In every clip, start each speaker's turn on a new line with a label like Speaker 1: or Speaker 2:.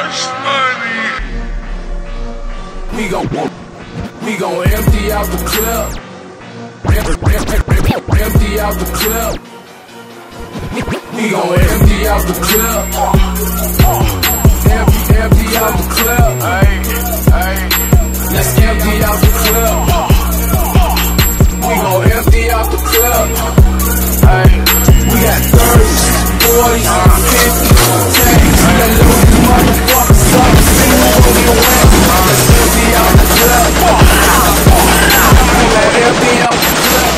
Speaker 1: hush money.
Speaker 2: We gon' empty out the clip. Empty out the clip. We gon' empty out the clip. Empty out the clip. Let's empty out the clip. We gon' empty out the clip. We got 30s, 40s, 50s, 10s. Let loose these motherfuckers up. See who gon' get wet. Let's empty out the clip. We gon' empty out the clip.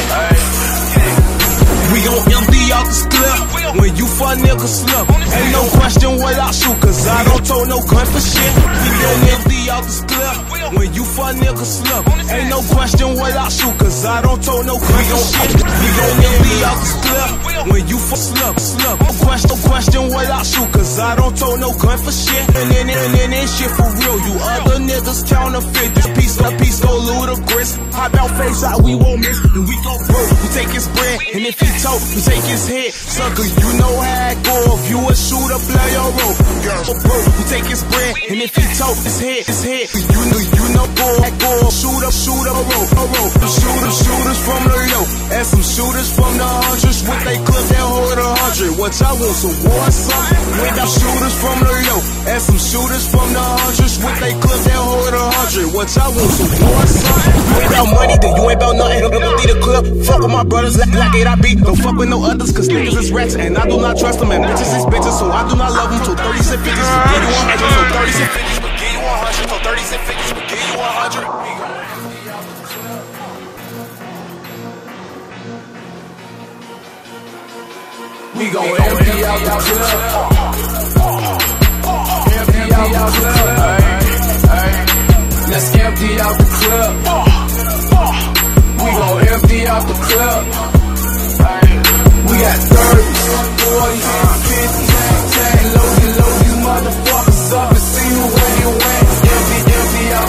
Speaker 3: We gon' empty out this clip when you fuck niggas slip. Ain't no question what I shoot, cause I don't tote no gun for shit. We gon' empty out this clip when you fuck niggas slip. Ain't no question what I shoot, cause I don't tote no gun for shit. We gon' empty out this clip when you fuck slip. No question what I shoot, cause I don't tote no gun for shit. And then shit for real, you other niggas counterfeit. This piece go ludicrous. Hop out face out, we won't miss. And we go broke, we take his bread. And if he tote, we take his head. Sucker, you know how it go. If you a shooter, play your role. Bro, we take his bread. And if he tote his head. You know go. Shooter, roll. Shooters from the low. And some shooters from the hundreds. With they clip that hold 100. What y'all want, some war, son? Without shooters from the low. And some shooters from the hundreds. With they clip that hold 100. What y'all want, some war, son? Without money, then you ain't about nothing. Don't need a clip. Fuck with my brothers, like it I beat. Don't fuck with no others, cause niggas is ratchet. And I do not trust them, and bitches is bitches. So I do not love them. So 30s and 50s, but give you 100. So 30s and 50s, but give you 100. So 30s and 50s, but give you 100.
Speaker 2: We gon' empty out the clip. Empty out the clip. Let's empty out the clip. We gon' empty out the clip. We got 30s, 40s, 50s, 10. Load these motherfuckers up and see who ain't wet. Empty out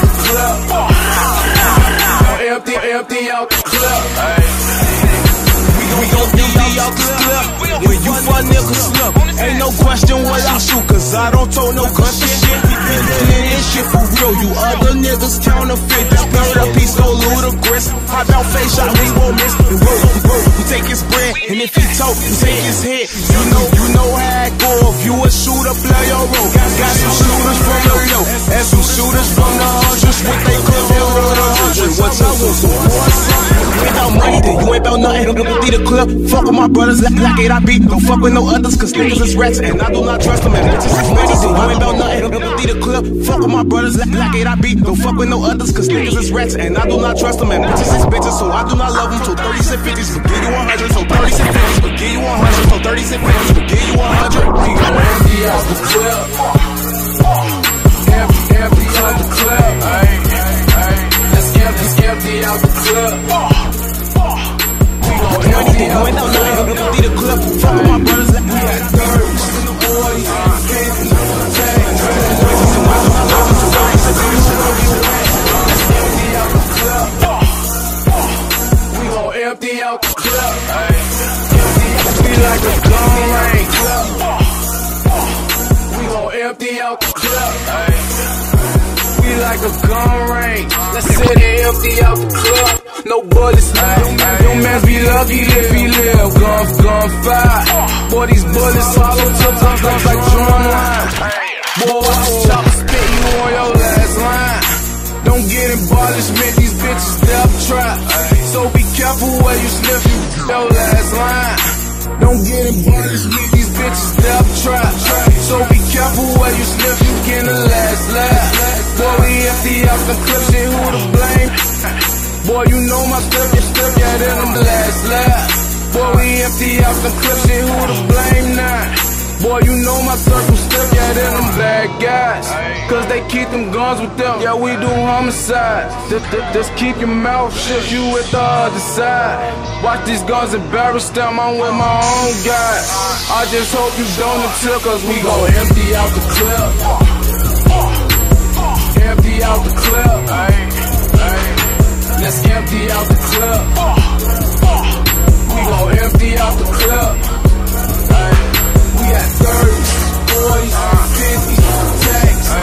Speaker 2: the clip. Empty out the clip. We gon' empty out this clip when you fuck niggas slip. Ain't no question what I shoot, cause I don't tote no gun for shit. We been in this shit for real, you other niggas counterfeit. This bird up piece go ludicrous. Hop out face shot, we won't miss. And we take his bread, and if he tote, we take his head. You know how it go. If you a shooter, play your role. Got some shooters from the low, and some shooters from the hundreds. With they clip that road 100. What y'all want, some more, son? Without money, then you ain't about nothing. Don't need a clip. Fuck with my brothers, like it I beat. Don't fuck with no others, cause niggas is ratchet. And I do not trust them, and bitches is bitches. So you ain't about nothing. Don't need a clip. Fuck with my brothers, like it I beat. Don't fuck with no others, cause niggas is ratchet. And I do not trust them, and bitches is bitches. So I do not love them. So 30s and 50s, but give you 100. So 30s and 50s, but give you 100. So 30s and 50s, but give you 100. We gon' empty out the clip. Empty out the clip. Let's empty out the clip. We gon' empty out the clip.
Speaker 3: Don't need a clip. Fuck with my brothers, like
Speaker 2: we got 30s, 40s, 50s, 10. We gon' empty out the clip. We like a gun range. We gon' empty out the clip. We like a gun range. Let's sit and empty out the clip. No bullets, your mans be lucky if he live. Gun fire. Boy, these bullets hollow tips on guns like drumline. Boy, watch the chopper spit you on your last line. Don't get embellishment, these bitches death trap. So be careful where you slip your last line. Don't get embellishment, these bitches death trap. So be careful where you slip, you get the last laugh. Boy, we empty out the clip, shit, who to blame? Boy, you know my step, yeah, then I'm the last lap. Boy, we empty out the clip, shit, who to blame now? Boy, you know my circle step, yeah, then them bad guys. Cause they keep them guns with them, yeah, we do homicides. Just keep your mouth shut, you with the other side. Watch these guns embarrass them, I'm with my own guys. I just hope you don't until, cause we gon' empty out the clip. Empty out the clip. Let's empty out the clip. We gon' empty out the clip. We got 30s, 40s, 50s, 10s.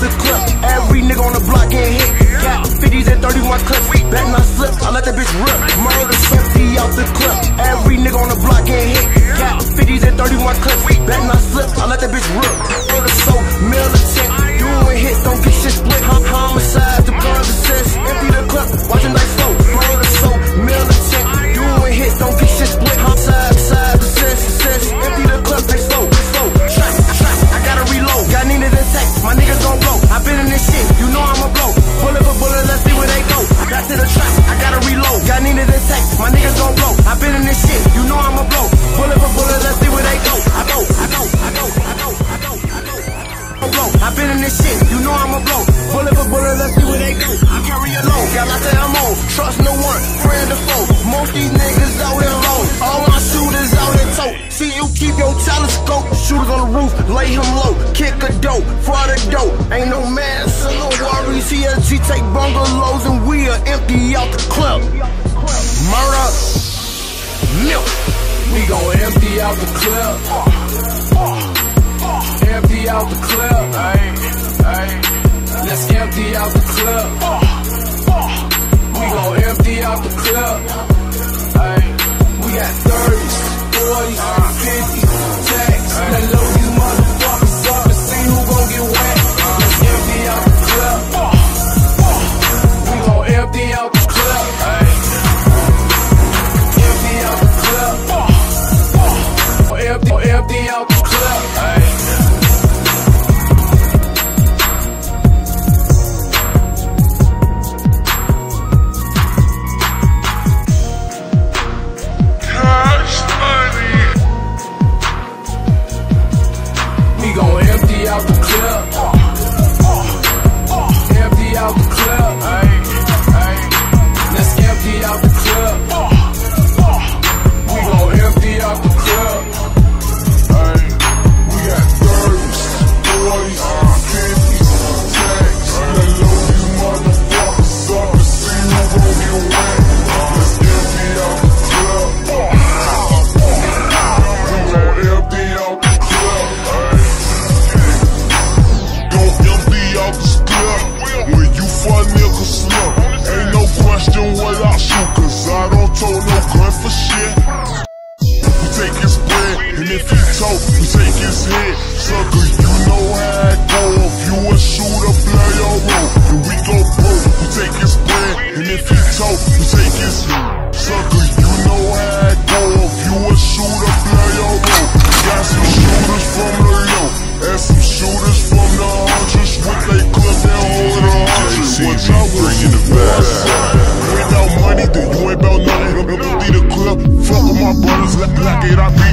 Speaker 3: the clip. Every nigga on the block getting hit. Got 50s and 31 clips. Bet not slip, I let that bitch rip. Murder empty out the clip. Every nigga on the block getting hit. Got 50s and 31 clips. Bet not slip, I let that bitch rip. Murder so militant. Doing hit, don't get shit split. Homicide, the guns assist. Empty the clip, watching dice flow. Murder so militant. Doing hit, don't get shit split. Homicide, assist. Empty the clip, they slow. Trap, I gotta reload. Got needed attack, my niggas gon' blow. I been in this shit, you know I'ma blow. Bullet for bullet, let's see where they go. Back to the trap, I gotta reload. Got needed attack, my niggas gon' blow. I been in this shit, you know I'ma blow. Bullet for bullet, let's see where they go. I go. I been in this shit, you know I'ma blow. Bullet for bullet, let's see where they go. I carry a load, got lots of ammo. Trust no one, friend or foe. Most these niggas out here low. All my shooters out here tote. See you keep your telescope. Shooters on the roof, lay him low. Kick a dope, for the dope. Ain't no man, so no worries. TSG take bungalows and we are empty out the club. Murder, milk.
Speaker 2: We gon' empty out the clip. Empty out the clip. Let's empty out the clip. We gon' empty out the clip. We got 30s, 40s, 50s, tags. Let's load these motherfuckers up and see who gon' get wet. Let's empty out the clip. We gon' empty out the clip. Empty out the clip. Empty out the clip. We gon' empty out the clip. Empty out the clip. Let's empty out the clip. We gon' empty out the clip. We got 30s, 40s, 50s, tags. Let's load these motherfuckers up and see who gon' get wet. Let's empty out the clip. We gon' empty out the clip. When you fuck nigga slip, ain't no question what I shoot, cause I don't tote no gun for shit. We take his bread, and if he tote, we take his head. Sucker, you know how it go. If you a shooter, play your role, and we go broke. We take his bread, and if he tote, we take his head. Sucker, you know how it go. If you a shooter, play your role. Got some shooters from the low, and some shooters from the hundreds. With they clip, they hold it 100. Watch out, bringing the best. Without money, then you ain't about nothing. Empty the clip, fuck with my brothers, like it, I be